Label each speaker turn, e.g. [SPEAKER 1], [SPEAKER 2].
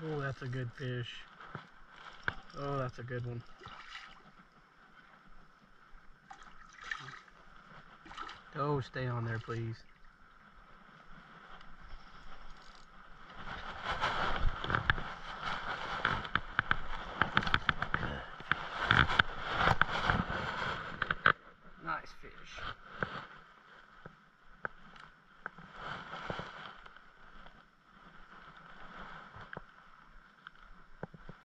[SPEAKER 1] Oh, that's a good fish. Oh, that's a good one. Oh, stay on there, please. Nice fish.